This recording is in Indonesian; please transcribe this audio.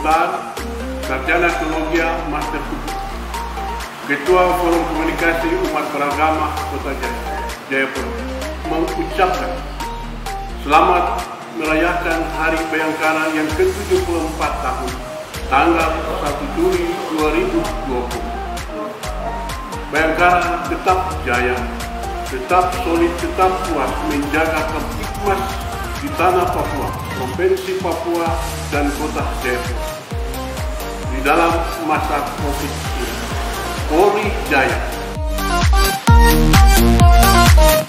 Muhtar, Sarjana Teologia Master Tuku, Ketua Forum Komunikasi Umat Beragama Kota Jayapura, mengucapkan selamat merayakan Hari Bayangkara yang ke-74 tahun, tanggal 1 Juli 2020. Bayangkara tetap jaya, tetap solid, tetap kuat menjaga Kamtipmas di tanah Papua, Provinsi Papua, dan Kota Jayapura. Di dalam masa COVID ini, Polri jaya.